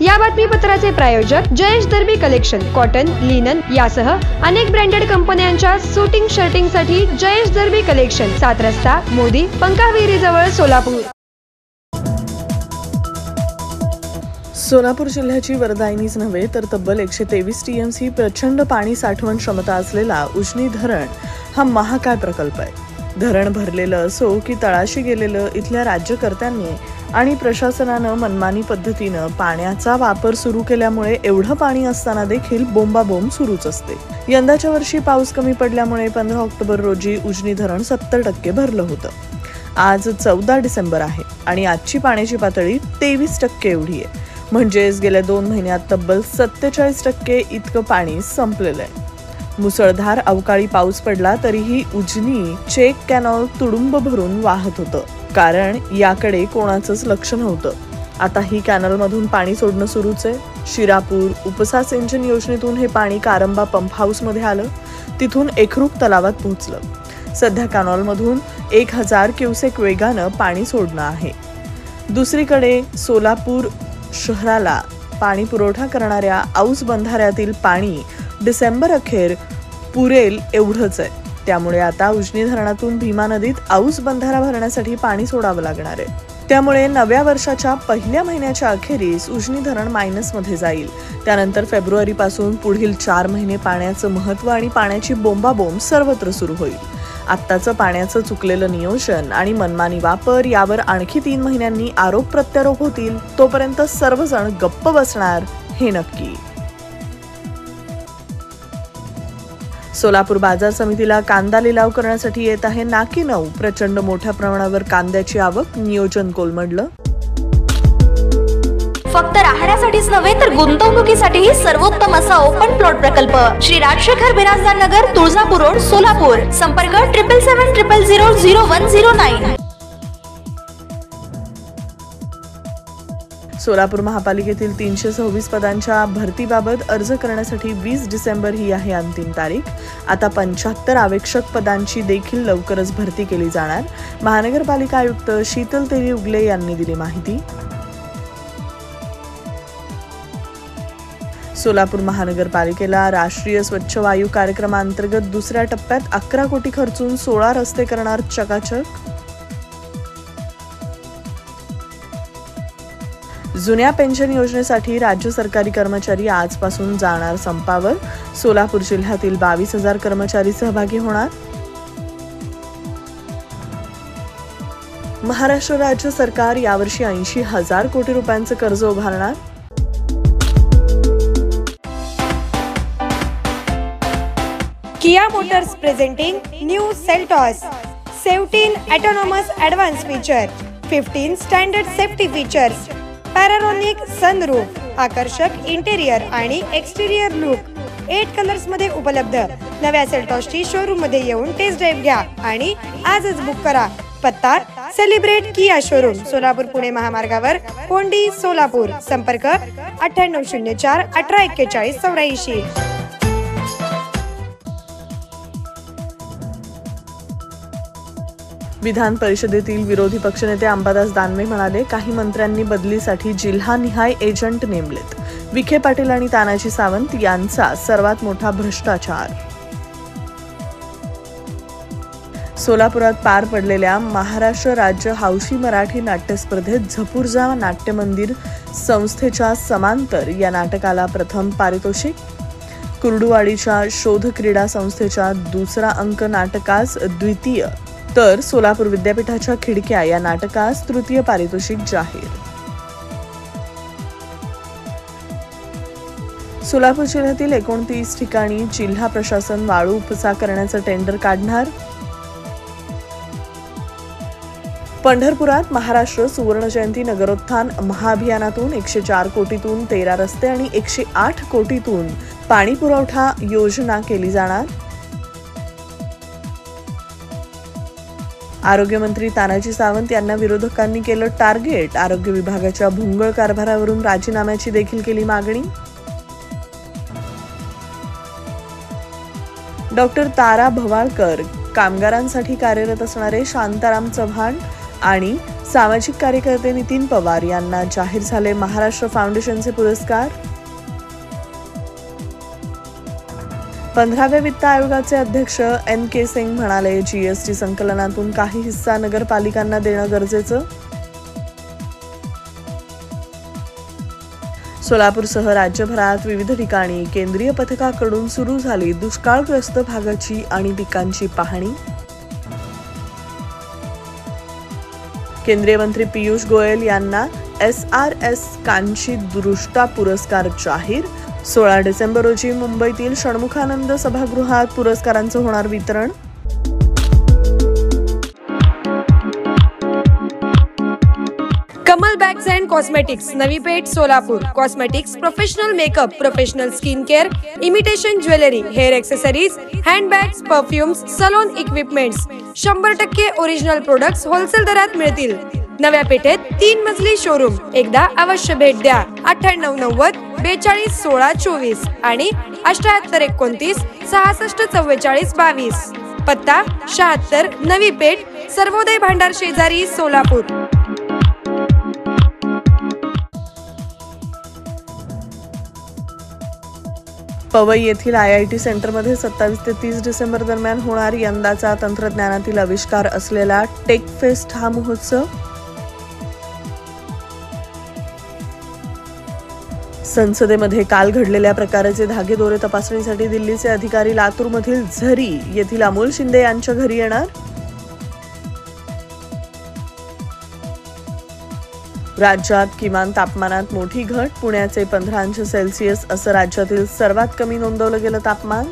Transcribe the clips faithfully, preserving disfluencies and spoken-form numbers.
या बातमीपत्राचे प्रायोजक Jayesh Darbi collection, cotton, linen यासह अनेक ब्रँडेड कंपन्यांच्या सुटिंग शर्टिंग साठी जयेश दर्बी कलेक्शन, सात रस्ता मोदी पंकाविरी जवळ सोलापूर. सोलापूर जिल्ह्याची वरदायीच नव्हे तर तब्बल एकशे तेवीस टीएमसी प्रचंड पाणी साठवण क्षमता असलेला उजनी धरण हा महाकाय प्रकल्प आहे. धरण भरलेलं असो की तळाशी गेलेलं, इथल्या राज्यकर्त्यांनी आणि प्रशासनानं मनमानी पद्धतीनं पाण्याचा वापर सुरू केल्यामुळे एवढं पाणी असताना देखील बोंबाबोंब सुरूच असते. यंदाच्या वर्षी पाऊस कमी पडल्यामुळे पंधरा ऑक्टोबर रोजी उजनी धरण सत्तर टक्के भरलं होतं. आज चौदा डिसेंबर आहे आणि आजची पाण्याची पातळी तेवीस टक्के एवढी आहे. म्हणजेच गेल्या दोन महिन्यात तब्बल सत्तेचाळीस टक्के इतकं पाणी संपलेलं आहे. मुसळधार अवकाळी पाऊस पडला तरीही उजनी चेक कॅनॉल तुडुंब भरून वाहत होतं, कारण याकडे कोणाचंच लक्ष नव्हतं. आता ही कॅनलमधून पाणी सोडणं सुरूच आहे. शिरापूर उपसा सिंचन योजनेतून हे पाणी कारंबा पंप हाऊसमध्ये आलं, तिथून एकरूप तलावात पोहोचलं. सध्या कॅनॉलमधून एक हजार क्युसेक वेगानं पाणी सोडणं आहे. दुसरीकडे सोलापूर शहराला पाणी पुरवठा करणाऱ्या औस बंधाऱ्यातील पाणी डिसेंबर अखेर पुरेल एवढंच आहे. त्यामुळे आता उजनी धरणातून भीमा नदीत औस बंधारा भरण्यासाठी पाणी सोडावं लागणार आहे. त्यामुळे नव्या वर्षाच्या पहिल्या महिन्याच्या अखेरीस उजनी धरण मायनस मध्ये जाईल. त्यानंतर फेब्रुवारी पासून पुढील चार महिने पाण्याचं महत्व आणि पाण्याची बोंबाबोंब सर्वत्र सुरू होईल. आत्ताचं पाण्याचं चुकलेलं नियोजन आणि मनमानी वापर यावर आणखी तीन महिन्यांनी आरोप प्रत्यारोप होतील. तोपर्यंत सर्वजण गप्प बसणार हे नक्की. सोलापूर बाजार समितीला कांदा लिलाव करण्यासाठी येत आहे नाकी नऊ. प्रचंड मोठ्या प्रमाणावर कांद्याची आवक, नियोजन कोलमडलं. फक्त राहण्यासाठीच नव्हे तर गुंतवणुकीसाठीही सर्वोत्तम असा ओपन प्लॉट प्रकल्प श्री राजशेखर बिराजदार नगर, तुळजापूर रोड, सोलापूर. संपर्क triple seven triple zero zero one zero nine. Solapur महापालिकेतील तीनशे सव्वीस पदांच्या भरतीबाबत अर्ज करण्यासाठी वीस डिसेंबर ही आहे अंतिम तारीख. आता पंच्याहत्तर आवश्यक पदांची देखील लवकरच भरती केली जाणार. महानगरपालिका आयुक्त शीतल तेली उगले यांनी दिली माहिती. सोलापूर महानगरपालिकेला राष्ट्रीय स्वच्छ वायू कार्यक्रमांतर्गत दुसऱ्या टप्प्यात अकरा कोटी खर्चून सोळा रस्ते करणार चकाचक. जुन्या पेन्शन योजनेसाठी राज्य सरकारी कर्मचारी आजपासून जाणार संपावर. सोलापूर जिल्ह्यातील बावीस हजार कर्मचारी सहभागी होणार. महाराष्ट्र राज्य सरकार यावर्षी ऐंशी हजार कोटी रुपयांचं कर्ज उभारणार. Kia Motors presenting new Seltos seventeen autonomous advanced feature, fifteen standard safety features, panoramic sunroof, आकर्षक इंटेरियर आणि एक्सटेरियर लुक, आठ कलर्स मध्ये उपलब्ध. नव्या सेल्टॉसची शोरूम मध्ये येऊन टेस्ट ड्राइव्ह घ्या आणि आजच बुक करा. पत्ता celebrate Kia showroom, Solapur Pune महामार्गावर, कोंडी, सोलापूर. संपर्क अठ्ठ्याण्णव शून्य चार अठरा एक्केचाळीस चौऱ्याऐंशी. विधान परिषदेतील विरोधी पक्षनेते अंबादास दानवे म्हणाले, काही मंत्र्यांनी बदलीसाठी जिल्हानिहाय एजंट नेमलेत. विखे पाटील आणि तानाजी सावंत यांचा सर्वात मोठा भ्रष्टाचार. सोलापुरात पार पडलेल्या महाराष्ट्र राज्य हौशी मराठी नाट्य स्पर्धेत झपूर्जा नाट्य मंदिर संस्थेच्या समांतर या नाटकाला प्रथम पारितोषिक. कुर्डुवाडीच्या शोध क्रीडा संस्थेच्या दुसरा अंक नाटकास द्वितीय, तर सोलापूर विद्यापीठाच्या खिडक्या या नाटकास तृतीय पारितोषिक जाहीर. सोलापूर जिल्ह्यातील एकोणतीस ठिकाणी जिल्हा प्रशासन वाळू उपसा करण्याचं टेंडर काढणार. पंढरपुरात महाराष्ट्र सुवर्ण जयंती नगरोत्थान महाअभियानातून एकशे चार कोटीतून तेरा रस्ते आणि एकशे आठ कोटीतून पाणी पुरवठा योजना केली जाणार. आरोग्यमंत्री तानाजी सावंत यांना विरोधकांनी केलं टार्गेट. आरोग्य विभागाच्या भोंगळ कारभारावरून राजीनाम्याची देखील केली मागणी. डॉक्टर तारा भवाळकर कामगारांसाठी कार्यरत असणारे शांताराम चव्हाण आणि सामाजिक कार्यकर्ते नितीन पवार यांना जाहीर झाले महाराष्ट्र फाउंडेशनचे पुरस्कार. पंधराव्या वित्त आयोगाचे अध्यक्ष एन के सिंग म्हणाले, जीएसटी संकलनातून काही हिस्सा नगरपालिकांना देणं गरजेचं. सोलापूरसह राज्यभरात विविध ठिकाणी केंद्रीय पथकाकडून सुरू झाली दुष्काळग्रस्त भागाची आणि पिकांची पाहणी. केंद्रीय मंत्री पियुष गोयल यांना एस आर एस कांची दृष्टा पुरस्कार जाहीर. सोळा डिसेंबर रोजी मुंबईतील षण्मुखानंद सभागृहात पुरस्कारांचं होणार वितरण. Kamal bags and cosmetics, Navi Peth, Solapur. Cosmetics, professional makeup, professional skin care, imitation jewellery, hair accessories, handbags, perfumes, salon equipments, शंभर टक्के ओरिजिनल प्रोडक्ट्स होलसेल दरात मिळतील. नव्या पेठेत तीन मजली शोरूम. एकदा अवश्य भेट द्या. अठ्ठ्याण्णव नव्वद बेचाळीस सोळा चोवीस आणि अठ्याहत्तर एकोणतीस सहासष्ट चव्वेचाळीस बावीस. पत्ता शहात्तर नवी पेठ, सर्वोदय भांडार शेजारी, सोलापूर. पवई येथील आय आय टी सेंटरमध्ये सत्तावीस ते तीस डिसेंबर दरम्यान होणार यंदाचा तंत्रज्ञानातील आविष्कार असलेला टेक फेस्ट हा महोत्सव. संसदेमध्ये काल घडलेल्या प्रकाराचे धागेदोरे तपासणीसाठी दिल्लीचे अधिकारी लातूरमधील झरी येथील अमोल शिंदे यांच्या घरी येणार. राज्यात किमान तापमानात मोठी घट. पुण्याचे पंधरा अंश सेल्सिअस असं राज्यातील सर्वात कमी नोंदवलं गेलं तापमान.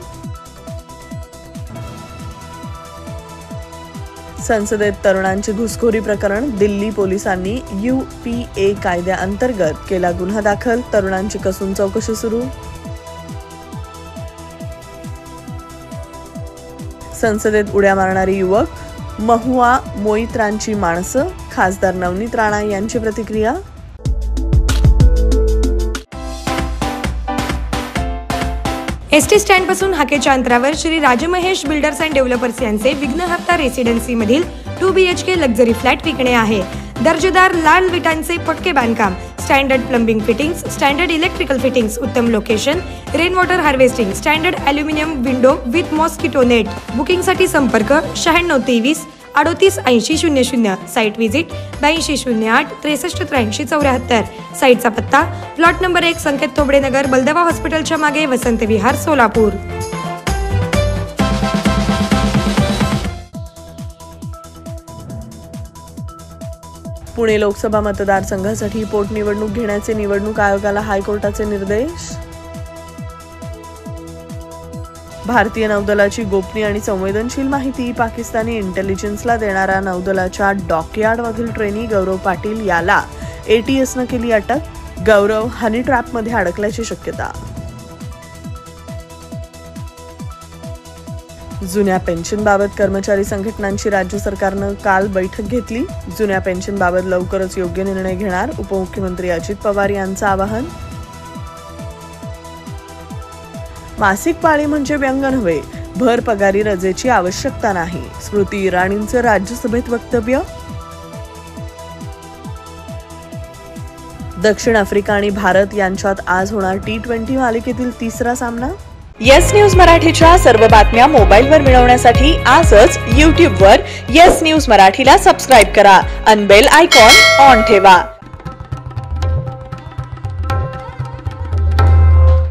संसदेत तरुणांची घुसखोरी प्रकरण. दिल्ली पोलिसांनी यू पी ए कायद्याअंतर्गत केला गुन्हा दाखल. तरुणांची कसून चौकशी सुरू. संसदेत उड्या मारणारी युवक. महुआ मोईत्रांची माणसं. खासदार नवनीत राणा यांची प्रतिक्रिया. एसटी स्टँड पासून हाकेच्या अंतरावर Shri Rajmahesh builders and developers यांचे विघ्नहर्ता रेसिडेन्सी मधील two B H K luxury flat विकणे आहे. दर्जेदार लाल विटांचे पक्के बांधकाम, standard plumbing fittings, standard electrical fittings, उत्तम location, rain water harvesting, standard aluminium window with mosquito net. बुकिंगसाठी संपर्क शहाण्णव तेवीस अडोतीस ऐंशी शून्य शून्य. साईट व्हिजिट ब्याऐंशी शून्य आठ त्रेसष्ट त्र्याऐंशी चौऱ्याहत्तर. साईटचा पत्ता प्लॉट नंबर एक, संकेत थोबडे नगर, बलदवा हॉस्पिटलच्या मागे, वसंत विहार, सोलापूर. पुणे लोकसभा मतदारसंघासाठी पोटनिवडणूक घेण्याचे निवडणूक आयोगाला हायकोर्टाचे निर्देश. भारतीय नौदलाची गोपनीय आणि संवेदनशील माहिती पाकिस्तानी इंटेलिजन्सला देणारा नौदलाच्या डॉकयार्डमधील ट्रेनी गौरव पाटील याला एटीएसनं केली अटक. गौरव हनी ट्रॅपमध्ये अडकल्याची शक्यता. जुन्या पेन्शनबाबत कर्मचारी संघटनांची राज्य सरकारनं काल बैठक घेतली. जुन्या पेन्शनबाबत लवकरच योग्य निर्णय घेणार. उपमुख्यमंत्री अजित पवार यांचं आवाहन. मासिक पाळी म्हणजे व्यंग नव्हे, भर पगारी रजेची आवश्यकता नाही. स्मृती इराणींचं राज्यसभेत वक्तव्य. दक्षिण आफ्रिका आणि भारत यांच्यात आज होणार टी ट्वेंटी मालिकेतील तिसरा सामना. येस न्यूज मराठीच्या सर्व बातम्या मोबाईलवर मिळवण्यासाठी आजच यूट्यूबवर येस न्यूज मराठीला सबस्क्राईब करा. अन बेल आयकॉन ऑन ठेवा.